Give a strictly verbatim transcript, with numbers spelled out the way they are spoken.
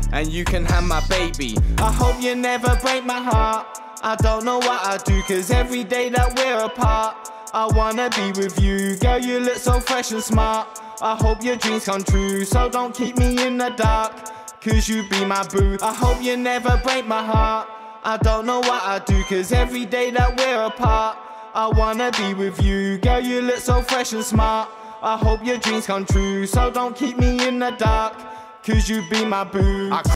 and you can have my baby. I hope you never break my heart. I don't know what I do, cause every day that we're apart, I wanna be with you. Girl, you look so fresh and smart. I hope your dreams come true, so don't keep me in the dark, cause you be my boo. I hope you never break my heart. I don't know what I do, cause every day that we're apart, I wanna be with you. Girl, you look so fresh and smart. I hope your dreams come true, so don't keep me in the dark, cause you be my boo. I